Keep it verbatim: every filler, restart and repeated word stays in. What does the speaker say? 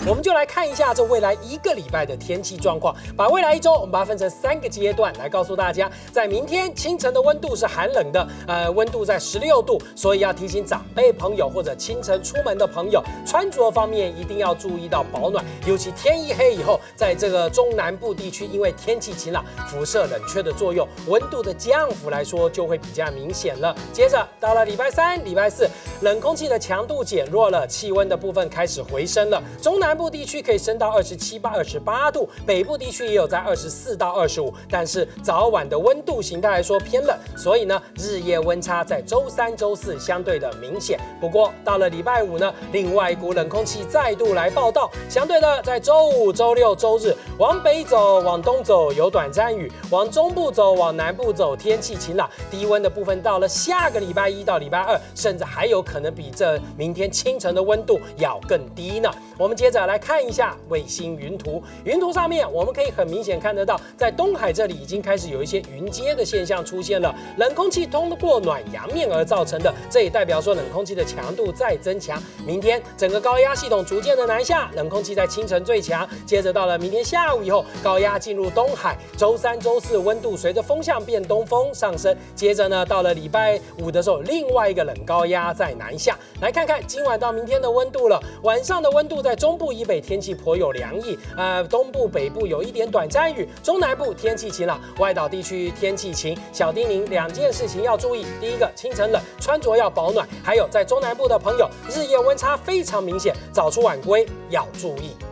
我们就来看一下这未来一个礼拜的天气状况。把未来一周，我们把它分成三个阶段来告诉大家。在明天清晨的温度是寒冷的，呃，温度在十六度，所以要提醒长辈朋友或者清晨出门的朋友，穿着方面一定要注意到保暖。尤其天一黑以后，在这个中南部地区，因为天气晴朗，辐射冷却的作用，温度的降幅来说就会比较明显了。接着到了礼拜三、礼拜四，冷空气的强度减弱了，气温的部分开始回升了。中南部地区可以升到二十七八、二十八度，北部地区也有在二十四到二十五，但是早晚的温度形态来说偏冷，所以呢，日夜温差在周三、周四相对的明显。不过到了礼拜五呢，另外一股冷空气再度来报道，相对的在周五、周六、周日往北走、往东走有短暂雨，往中部走、往南部走天气晴朗，低温的部分到了下个礼拜一到礼拜二，甚至还有可能比这明天清晨的温度要更低呢。我们接着来看一下卫星云图，云图上面我们可以很明显看得到，在东海这里已经开始有一些云阶的现象出现了，冷空气通过暖阳面而造成的，这也代表说冷空气的强度在增强。明天整个高压系统逐渐的南下，冷空气在清晨最强，接着到了明天下午以后，高压进入东海，周三、周四温度随着风向变东风上升，接着呢到了礼拜五的时候，另外一个冷高压在南下。来看看今晚到明天的温度了，晚上的温度在中部以北天气颇有凉意，呃，东部、北部有一点短暂雨，中南部天气晴朗，外岛地区天气晴。小叮咛两件事情要注意，第一个清晨冷，穿着要保暖，还有在中南部的朋友，日夜温差非常明显，早出晚归要注意。